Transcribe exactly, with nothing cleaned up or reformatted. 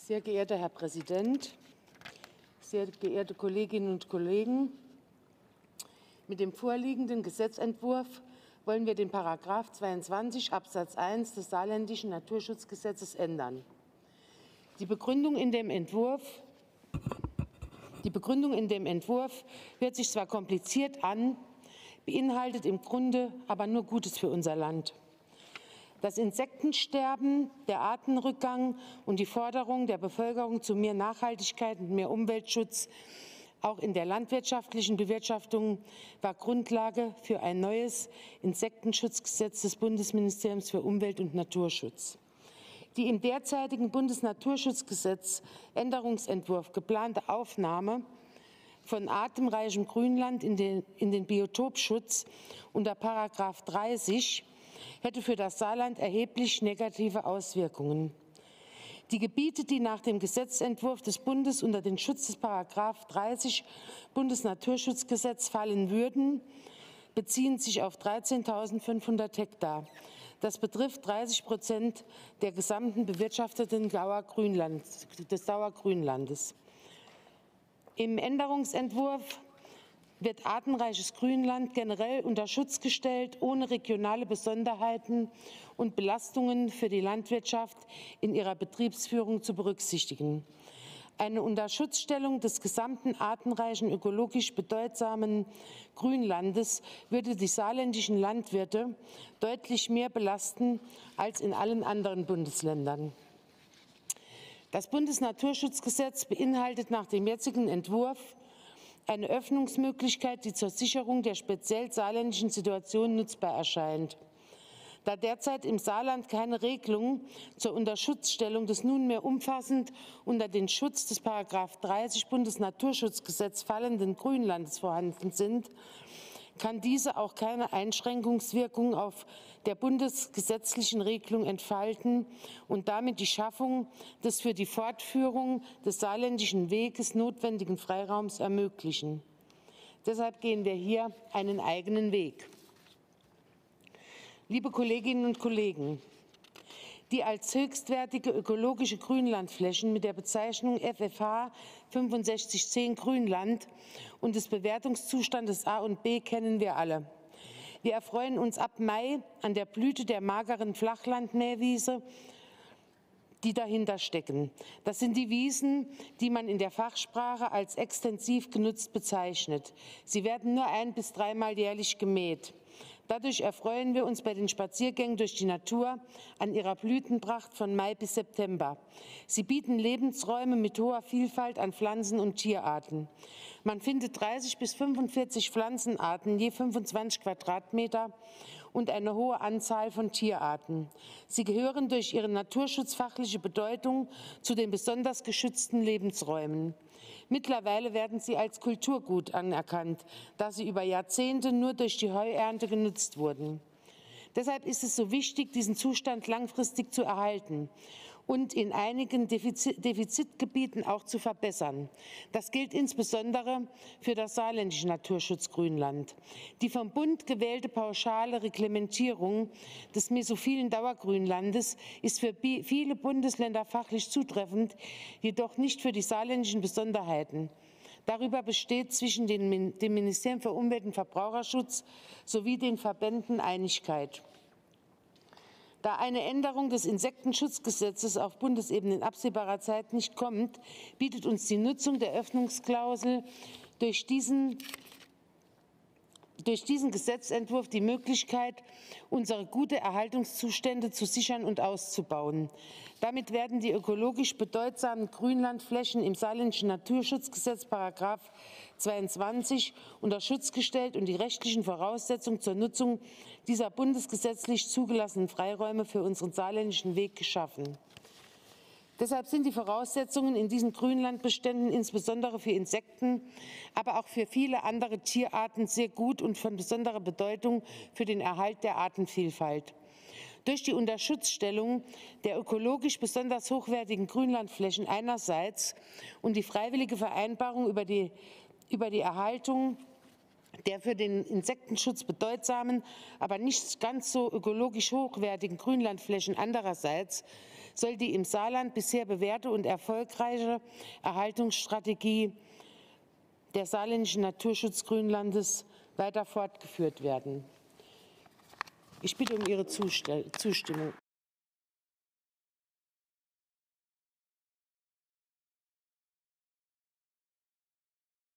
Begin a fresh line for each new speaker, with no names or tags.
Sehr geehrter Herr Präsident, sehr geehrte Kolleginnen und Kollegen! Mit dem vorliegenden Gesetzentwurf wollen wir den Paragraph zweiundzwanzig Absatz eins des Saarländischen Naturschutzgesetzes ändern. Die Begründung in dem Entwurf, die Begründung in dem Entwurf hört sich zwar kompliziert an, beinhaltet im Grunde aber nur Gutes für unser Land. Das Insektensterben, der Artenrückgang und die Forderung der Bevölkerung zu mehr Nachhaltigkeit und mehr Umweltschutz, auch in der landwirtschaftlichen Bewirtschaftung, war Grundlage für ein neues Insektenschutzgesetz des Bundesministeriums für Umwelt und Naturschutz. Die im derzeitigen Bundesnaturschutzgesetz Änderungsentwurf geplante Aufnahme von artenreichem Grünland in den, in den Biotopschutz unter Paragraph dreißig hätte für das Saarland erheblich negative Auswirkungen. Die Gebiete, die nach dem Gesetzentwurf des Bundes unter den Schutz des Paragraph dreißig Bundesnaturschutzgesetz fallen würden, beziehen sich auf dreizehntausendfünfhundert Hektar. Das betrifft dreißig Prozent der gesamten bewirtschafteten Dauergrünland, des Dauergrünlandes. Im Änderungsentwurf wird artenreiches Grünland generell unter Schutz gestellt, ohne regionale Besonderheiten und Belastungen für die Landwirtschaft in ihrer Betriebsführung zu berücksichtigen. Eine Unterschutzstellung des gesamten artenreichen, ökologisch bedeutsamen Grünlandes würde die saarländischen Landwirte deutlich mehr belasten als in allen anderen Bundesländern. Das Bundesnaturschutzgesetz beinhaltet nach dem jetzigen Entwurf eine Öffnungsmöglichkeit, die zur Sicherung der speziell saarländischen Situation nutzbar erscheint. Da derzeit im Saarland keine Regelung zur Unterschutzstellung des nunmehr umfassend unter den Schutz des Paragraph dreißig Bundesnaturschutzgesetz fallenden Grünlandes vorhanden sind, kann diese auch keine Einschränkungswirkung auf der bundesgesetzlichen Regelung entfalten und damit die Schaffung des für die Fortführung des saarländischen Weges notwendigen Freiraums ermöglichen. Deshalb gehen wir hier einen eigenen Weg. Liebe Kolleginnen und Kollegen, die als höchstwertige ökologische Grünlandflächen mit der Bezeichnung F F H fünfundsechzig zehn Grünland und des Bewertungszustandes A und B kennen wir alle. Wir erfreuen uns ab Mai an der Blüte der mageren Flachlandmähwiese, die dahinter stecken. Das sind die Wiesen, die man in der Fachsprache als extensiv genutzt bezeichnet. Sie werden nur ein- bis dreimal jährlich gemäht. Dadurch erfreuen wir uns bei den Spaziergängen durch die Natur an ihrer Blütenpracht von Mai bis September. Sie bieten Lebensräume mit hoher Vielfalt an Pflanzen- und Tierarten. Man findet dreißig bis fünfundvierzig Pflanzenarten je fünfundzwanzig Quadratmeter und eine hohe Anzahl von Tierarten. Sie gehören durch ihre naturschutzfachliche Bedeutung zu den besonders geschützten Lebensräumen. Mittlerweile werden sie als Kulturgut anerkannt, da sie über Jahrzehnte nur durch die Heuernte genutzt wurden. Deshalb ist es so wichtig, diesen Zustand langfristig zu erhalten und in einigen Defizitgebieten auch zu verbessern. Das gilt insbesondere für das saarländische Naturschutzgrünland. Die vom Bund gewählte pauschale Reglementierung des mesophilen Dauergrünlandes ist für viele Bundesländer fachlich zutreffend, jedoch nicht für die saarländischen Besonderheiten. Darüber besteht zwischen dem Ministerium für Umwelt und Verbraucherschutz sowie den Verbänden Einigkeit. Da eine Änderung des Insektenschutzgesetzes auf Bundesebene in absehbarer Zeit nicht kommt, bietet uns die Nutzung der Öffnungsklausel durch diesen durch diesen Gesetzentwurf die Möglichkeit, unsere gute Erhaltungszustände zu sichern und auszubauen. Damit werden die ökologisch bedeutsamen Grünlandflächen im saarländischen Naturschutzgesetz Paragraph zweiundzwanzig unter Schutz gestellt und die rechtlichen Voraussetzungen zur Nutzung dieser bundesgesetzlich zugelassenen Freiräume für unseren saarländischen Weg geschaffen. Deshalb sind die Voraussetzungen in diesen Grünlandbeständen insbesondere für Insekten, aber auch für viele andere Tierarten sehr gut und von besonderer Bedeutung für den Erhalt der Artenvielfalt. Durch die Unterschutzstellung der ökologisch besonders hochwertigen Grünlandflächen einerseits und die freiwillige Vereinbarung über die, über die Erhaltung der für den Insektenschutz bedeutsamen, aber nicht ganz so ökologisch hochwertigen Grünlandflächen andererseits soll die im Saarland bisher bewährte und erfolgreiche Erhaltungsstrategie der saarländischen Naturschutzgrünlandes weiter fortgeführt werden. Ich bitte um Ihre Zustimmung.